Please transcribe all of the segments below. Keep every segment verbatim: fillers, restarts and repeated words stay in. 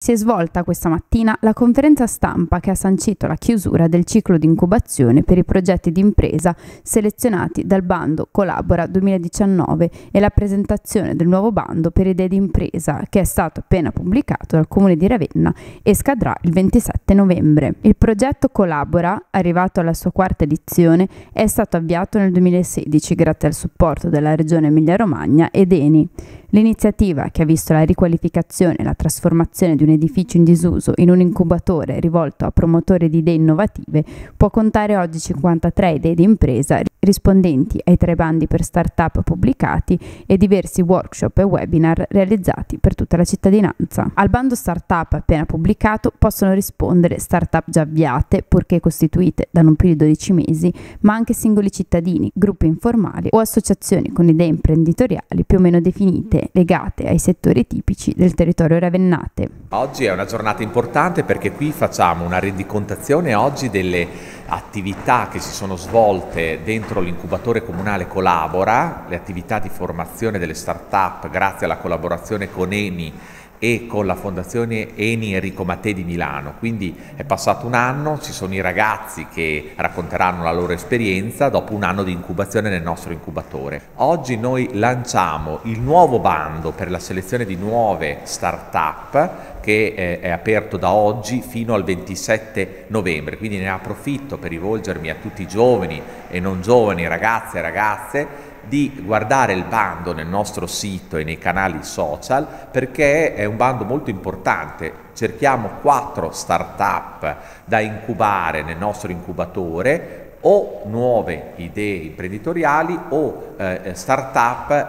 Si è svolta questa mattina la conferenza stampa che ha sancito la chiusura del ciclo di incubazione per i progetti di impresa selezionati dal bando Collabora duemiladiciannove e la presentazione del nuovo bando per idee di impresa che è stato appena pubblicato dal Comune di Ravenna e scadrà il ventisette novembre. Il progetto Collabora, arrivato alla sua quarta edizione, è stato avviato nel duemilasedici grazie al supporto della Regione Emilia-Romagna ed Eni. L'iniziativa, che ha visto la riqualificazione e la trasformazione di un edificio in disuso in un incubatore rivolto a promotori di idee innovative, può contare oggi cinquantatré idee di impresa rispondenti ai tre bandi per start-up pubblicati e diversi workshop e webinar realizzati per tutta la cittadinanza. Al bando start-up appena pubblicato possono rispondere start-up già avviate, purché costituite da non più di dodici mesi, ma anche singoli cittadini, gruppi informali o associazioni con idee imprenditoriali più o meno definite, legate ai settori tipici del territorio ravennate. Oggi è una giornata importante perché qui facciamo una rendicontazione oggi delle attività che si sono svolte dentro l'incubatore comunale Collabora, le attività di formazione delle start-up grazie alla collaborazione con Eni e con la fondazione Eni Enrico Mattei di Milano. Quindi è passato un anno, ci sono i ragazzi che racconteranno la loro esperienza dopo un anno di incubazione nel nostro incubatore. Oggi noi lanciamo il nuovo bando per la selezione di nuove start-up che è aperto da oggi fino al ventisette novembre, quindi ne approfitto per rivolgermi a tutti i giovani e non giovani, ragazze e ragazze, di guardare il bando nel nostro sito e nei canali social, perché è un bando molto importante. Cerchiamo quattro start-up da incubare nel nostro incubatore, o nuove idee imprenditoriali o eh, start-up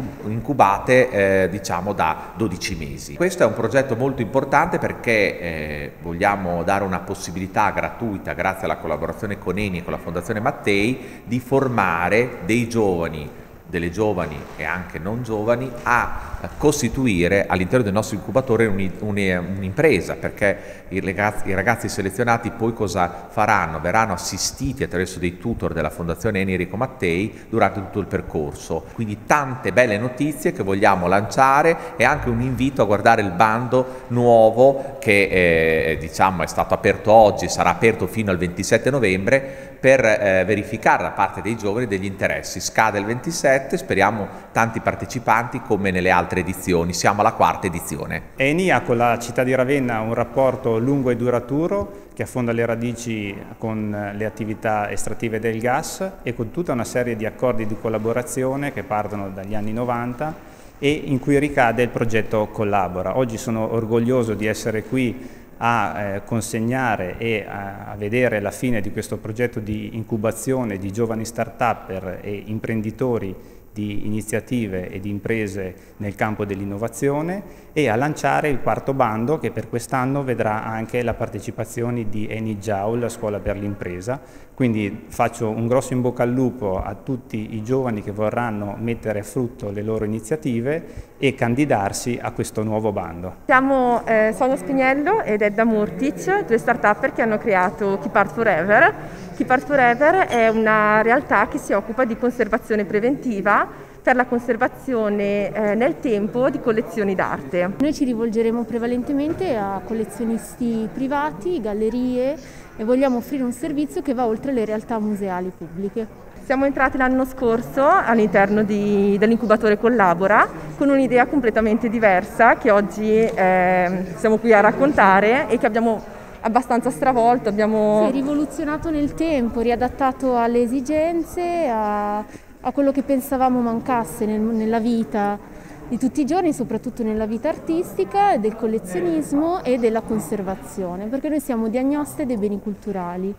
incubate eh, diciamo da dodici mesi. Questo è un progetto molto importante perché eh, vogliamo dare una possibilità gratuita, grazie alla collaborazione con Eni e con la Fondazione Mattei, di formare dei giovani, delle giovani e anche non giovani a costituire all'interno del nostro incubatore un'impresa, perché i ragazzi, i ragazzi selezionati poi cosa faranno? Verranno assistiti attraverso dei tutor della Fondazione Eni Enrico Mattei durante tutto il percorso. Quindi tante belle notizie che vogliamo lanciare e anche un invito a guardare il bando nuovo che eh, diciamo è stato aperto oggi, sarà aperto fino al ventisette novembre per eh, verificare da parte dei giovani degli interessi. Scade il ventisette, speriamo tanti partecipanti come nelle altre edizioni, siamo alla quarta edizione. Eni ha con la città di Ravenna un rapporto lungo e duraturo che affonda le radici con le attività estrattive del gas e con tutta una serie di accordi di collaborazione che partono dagli anni novanta e in cui ricade il progetto Collabora. Oggi sono orgoglioso di essere qui a eh, consegnare e a, a vedere la fine di questo progetto di incubazione di giovani start-upper e imprenditori di iniziative e di imprese nel campo dell'innovazione e a lanciare il quarto bando che per quest'anno vedrà anche la partecipazione di Eni Giaul, la scuola per l'impresa. Quindi faccio un grosso in bocca al lupo a tutti i giovani che vorranno mettere a frutto le loro iniziative e candidarsi a questo nuovo bando. Siamo eh, Sonia Spiniello ed Edda Murtic, due start-upper che hanno creato Keep Art Forever. Keep Art Forever è una realtà che si occupa di conservazione preventiva per la conservazione eh, nel tempo di collezioni d'arte. Noi ci rivolgeremo prevalentemente a collezionisti privati, gallerie e vogliamo offrire un servizio che va oltre le realtà museali pubbliche. Siamo entrati l'anno scorso all'interno dell'incubatore Collabora con un'idea completamente diversa che oggi eh, siamo qui a raccontare e che abbiamo abbastanza stravolto. Abbiamo sì, rivoluzionato nel tempo, riadattato alle esigenze, a, a quello che pensavamo mancasse nel, nella vita di tutti i giorni, soprattutto nella vita artistica, del collezionismo e della conservazione, perché noi siamo diagnoste dei beni culturali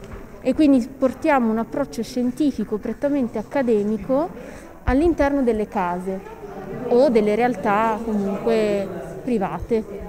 e quindi portiamo un approccio scientifico prettamente accademico all'interno delle case o delle realtà comunque private.